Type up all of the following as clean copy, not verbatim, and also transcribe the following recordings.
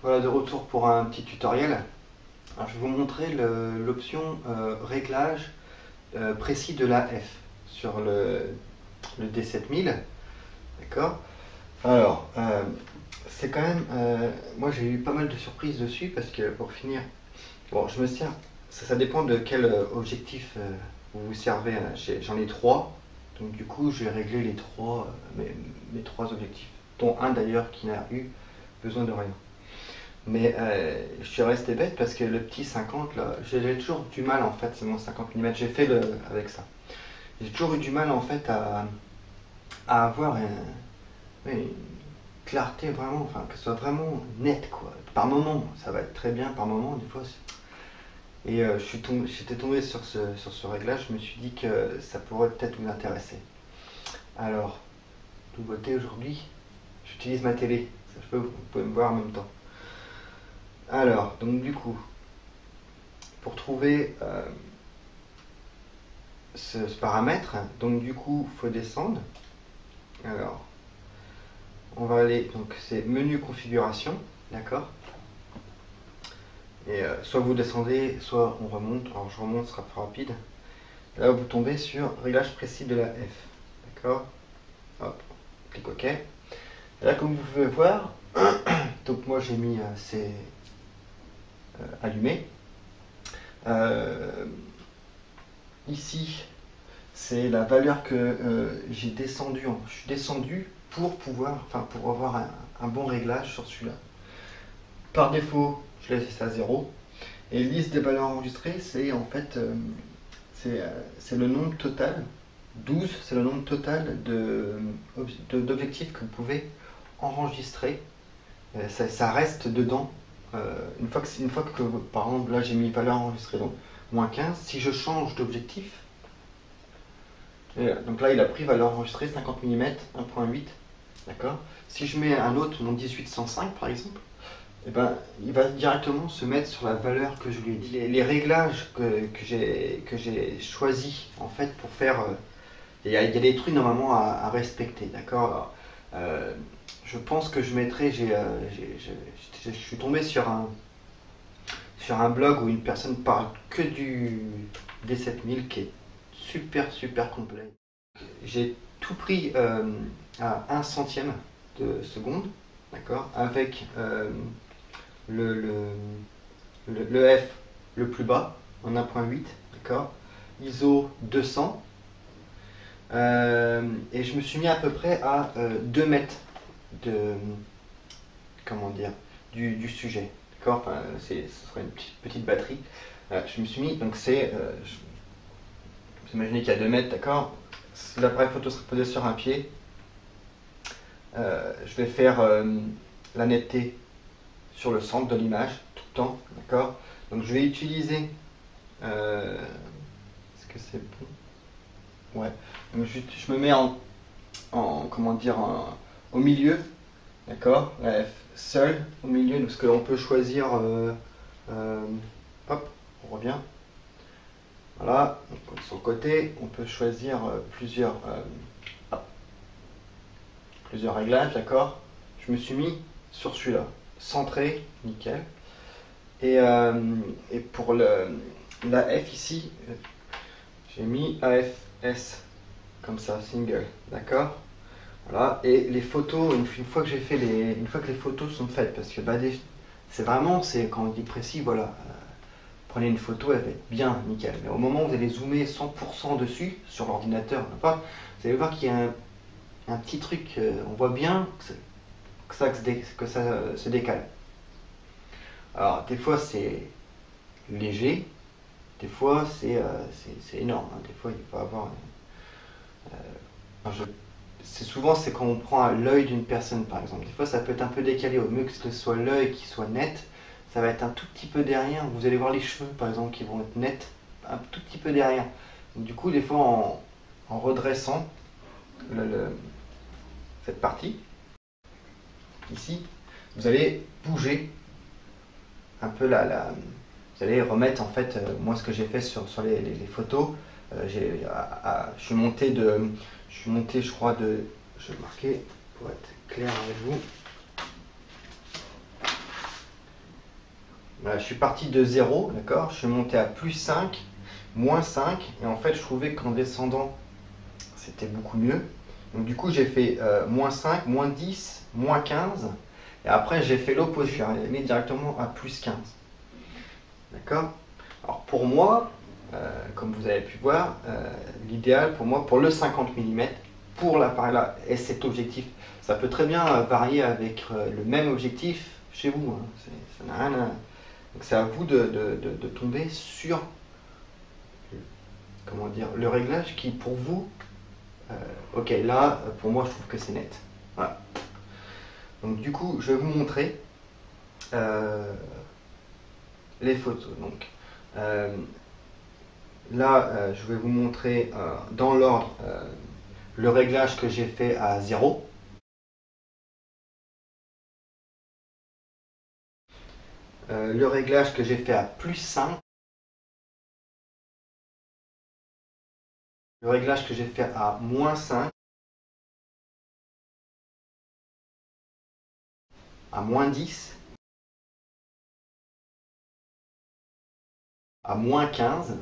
Voilà, de retour pour un petit tutoriel. Alors, je vais vous montrer l'option réglage précis de la F sur le D7000. D'accord. Alors, c'est quand même... moi, j'ai eu pas mal de surprises dessus parce que, pour finir, bon, je me sers... Ça dépend de quel objectif vous vous servez. J'en ai trois. Donc, du coup, j'ai réglé les trois, mes trois objectifs, dont un d'ailleurs qui n'a eu besoin de rien. Mais je suis resté bête parce que le petit 50 là, j'ai toujours du mal en fait, c'est mon 50 mm, j'ai fait avec ça. J'ai toujours eu du mal en fait à avoir une clarté vraiment, enfin que ce soit vraiment net quoi. Par moment, ça va être très bien, par moment, des fois. Et j'étais tombé sur ce réglage, je me suis dit que ça pourrait peut-être vous intéresser. Alors, nouveauté aujourd'hui, j'utilise ma télé, vous pouvez me voir en même temps. Alors, donc du coup, pour trouver ce paramètre, donc du coup, il faut descendre. Alors, on va aller, donc c'est menu configuration, d'accord. Et soit vous descendez, soit on remonte. Alors je remonte, ce sera plus rapide. Là, vous tombez sur réglage précis de la F, d'accord. Hop, clic OK. Et là, comme vous pouvez voir, donc moi j'ai mis c'est allumé. Ici, c'est la valeur que j'ai descendu. Je suis descendu pour pouvoir, enfin pour avoir un bon réglage sur celui-là. Par défaut, je laisse ça à 0. Et liste des valeurs enregistrées, c'est en fait c'est le nombre total. 12, c'est le nombre total d'objectifs que vous pouvez enregistrer. Ça reste dedans. Une fois que, par exemple, là j'ai mis valeur enregistrée, donc moins 15, si je change d'objectif, donc là il a pris valeur enregistrée 50 mm, 1.8, d'accord. Si je mets un autre, mon 1805 par exemple, eh ben, il va directement se mettre sur la valeur que je lui ai dit. Les réglages que j'ai choisis en fait pour faire, il y a des trucs normalement à respecter, d'accord. Je pense que je mettrai, je suis tombé sur un blog où une personne parle que du D7000 qui est super complet. J'ai tout pris à 1 centième de seconde, d'accord, avec le F le plus bas en 1.8, d'accord, ISO 200, et je me suis mis à peu près à 2 mètres de, comment dire, du sujet, d'accord, enfin, ce serait une petite batterie. Je me suis mis, donc vous imaginez qu'il y a 2 mètres, d'accord, l'appareil photo serait posé sur un pied. Je vais faire la netteté sur le centre de l'image tout le temps, d'accord. Donc je vais utiliser est-ce que c'est bon? Ouais. Donc je me mets comment dire, au milieu, d'accord, la F seule au milieu, parce qu'on peut choisir hop, on revient, voilà, donc, sur le côté on peut choisir plusieurs réglages, d'accord. Je me suis mis sur celui-là, centré, nickel. Et pour la F ici, j'ai mis AFS, comme ça, single, d'accord. Voilà, et les photos, une fois que les photos sont faites, parce que c'est vraiment, quand on dit précis, voilà, prenez une photo, elle va être bien, nickel. Mais au moment où vous allez zoomer 100% dessus, sur l'ordinateur, vous allez voir qu'il y a un petit truc, on voit bien que ça se décale. Alors, des fois c'est léger, des fois c'est énorme, hein. Des fois il peut avoir. C'est souvent quand on prend l'œil d'une personne par exemple. Des fois ça peut être un peu décalé, au mieux que ce soit l'œil qui soit net, ça va être un tout petit peu derrière. Vous allez voir les cheveux par exemple qui vont être nets, un tout petit peu derrière. Donc, du coup, des fois en redressant cette partie, ici, vous allez bouger un peu vous allez remettre en fait, moi ce que j'ai fait sur les photos, je suis monté je crois je vais marquer pour être clair avec vous, Voilà, je suis parti de 0, d'accord? Je suis monté à plus 5, moins 5, et en fait, je trouvais qu'en descendant, c'était beaucoup mieux. Donc du coup, j'ai fait moins 5, moins 10, moins 15, et après, j'ai fait l'opposé, je suis allé directement à plus 15. D'accord? Alors pour moi, comme vous avez pu voir, l'idéal pour moi, pour le 50 mm, pour l'appareil là, et cet objectif, ça peut très bien varier avec le même objectif chez vous, hein. Ça n'a rien à... Donc c'est à vous de tomber sur, comment dire, le réglage qui pour vous, ok là, pour moi je trouve que c'est net. Voilà. Donc du coup, je vais vous montrer les photos. Donc, là, je vais vous montrer dans l'ordre le réglage que j'ai fait à 0. Le réglage que j'ai fait à plus 5. Le réglage que j'ai fait à moins 5. À moins 10. À moins 15.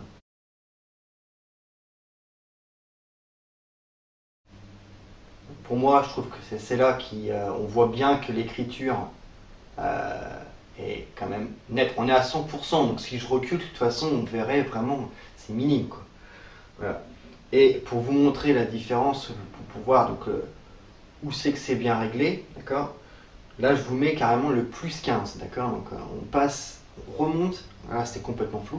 Pour moi, je trouve que c'est là on voit bien que l'écriture est quand même nette. On est à 100%, donc si je recule, de toute façon, on verrait vraiment, c'est minime, quoi. Voilà. Et pour vous montrer la différence, pour voir donc, où c'est que c'est bien réglé, d'accord? Là, je vous mets carrément le plus 15, d'accord? Donc on passe, on remonte, voilà, c'était complètement flou.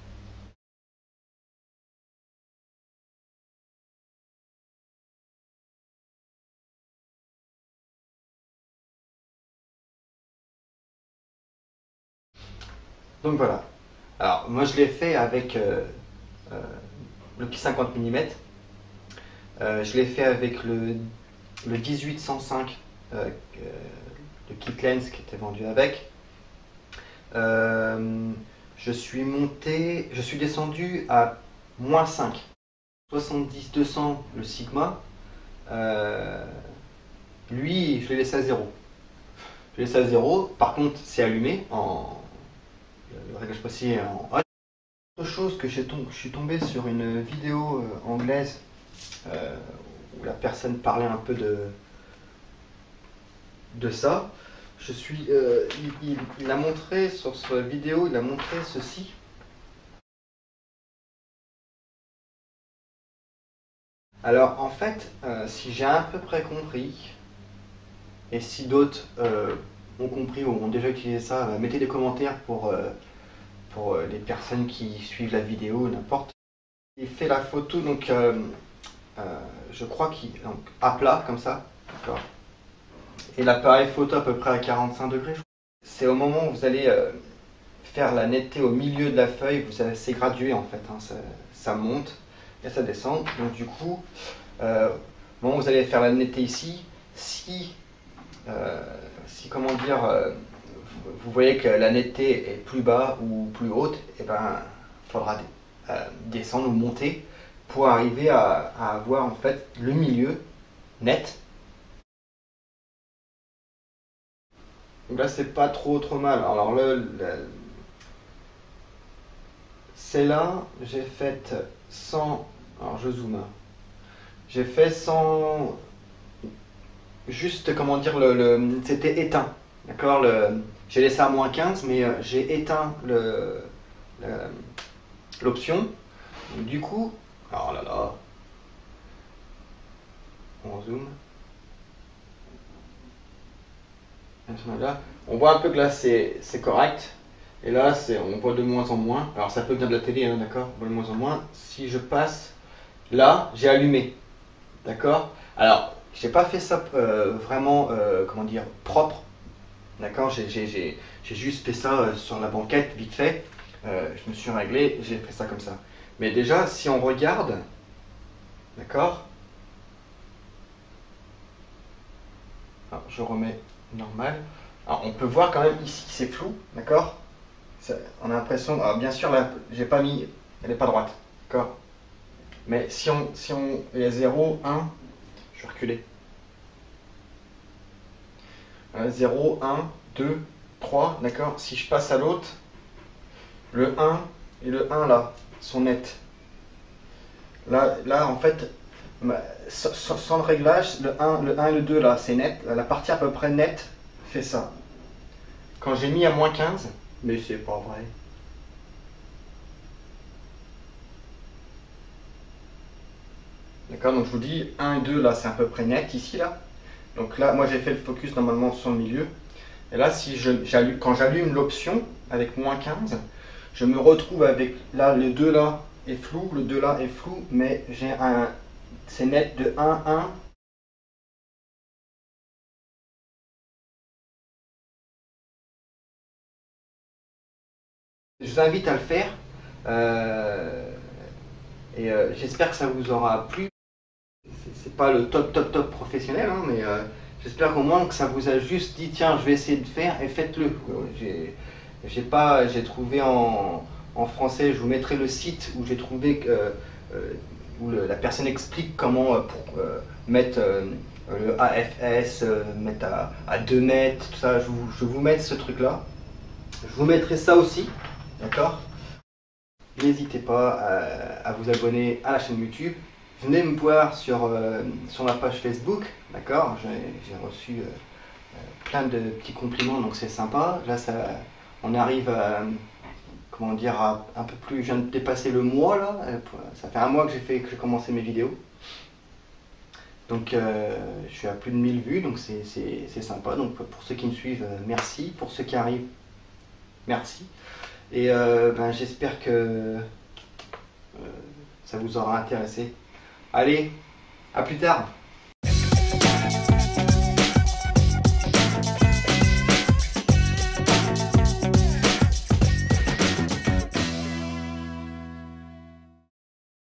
Donc voilà. Alors moi je l'ai fait avec euh, le petit 50 mm. Je l'ai fait avec le 18-105, le kit lens qui était vendu avec. Euh, je suis descendu à moins 5. 70-200 le Sigma. Euh, Lui, je l'ai laissé à 0. Je l'ai laissé à 0. Par contre, c'est allumé le réglage précis est en on. Autre chose que je suis tombé sur une vidéo anglaise euh, où la personne parlait un peu de ça. Il a montré sur sa vidéo, il a montré ceci. Alors en fait, si j'ai à peu près compris, et si d'autres ont compris ou ont déjà utilisé ça, mettez des commentaires pour les personnes qui suivent la vidéo, n'importe. Il fait la photo, donc je crois qu'il donc à plat comme ça, d'accord. Et l'appareil photo à peu près à 45 degrés. C'est au moment où vous allez faire la netteté au milieu de la feuille, c'est gradué en fait, hein, ça monte et ça descend. Donc du coup, au moment où vous allez faire la netteté ici, si comment dire, vous voyez que la netteté est plus bas ou plus haute, et ben il faudra descendre ou monter pour arriver à avoir en fait le milieu net. Donc là c'est pas trop mal. Alors celle-là j'ai fait 100. Alors je zoome, hein. J'ai fait 100. Juste comment dire, c'était éteint. D'accord. J'ai laissé à moins 15, mais j'ai éteint l'option. Du coup, oh là là, on zoome. Là, on voit un peu que là c'est correct. Et là, on voit de moins en moins. Alors ça peut venir de la télé, hein, d'accord. On voit de moins en moins. Si je passe, là, j'ai allumé. D'accord. Alors, j'ai pas fait ça vraiment, comment dire, propre. D'accord. J'ai juste fait ça sur la banquette, vite fait. Je me suis réglé, j'ai fait ça comme ça. Mais déjà, si on regarde, d'accord. Alors, je remets normal. Alors, on peut voir quand même ici que c'est flou, d'accord. On a l'impression. Alors, bien sûr, là, j'ai pas mis. Elle n'est pas droite, d'accord. Mais si on est 0, 1, je vais reculer. 0, 1, 2, 3, d'accord. Si je passe à l'autre, le 1 et le 1 là sont nets. Là en fait, sans le réglage, le 1 et le 2 là, c'est net. La partie à peu près nette fait ça. Quand j'ai mis à moins 15, mais c'est pas vrai. D'accord, donc je vous dis 1 et 2 là, c'est à peu près net ici là. Donc là, moi j'ai fait le focus normalement sur le milieu. Et là, si quand j'allume l'option avec moins 15, je me retrouve avec là, le 2 là est flou, le 2 là est flou, mais c'est net de 1, 1. Je vous invite à le faire euh, et j'espère que ça vous aura plu. C'est pas le top professionnel, hein, mais j'espère au moins que ça vous a juste dit tiens, je vais essayer de faire et faites-le. J'ai trouvé en français, je vous mettrai le site où j'ai trouvé où la personne explique comment mettre le AFS, mettre à 2 mètres, tout ça. Je vous mets ce truc là. Je vous mettrai ça aussi, d'accord. N'hésitez pas à vous abonner à la chaîne YouTube. Venez me voir sur ma page Facebook, d'accord. J'ai reçu plein de petits compliments, donc c'est sympa. Là, on arrive à, comment dire, à un peu plus. Je viens de dépasser le mois là. Ça fait un mois que j'ai commencé mes vidéos. Donc je suis à plus de 1000 vues, donc c'est sympa. Donc pour ceux qui me suivent, merci. Pour ceux qui arrivent, merci. Et j'espère que ça vous aura intéressé. Allez, à plus tard.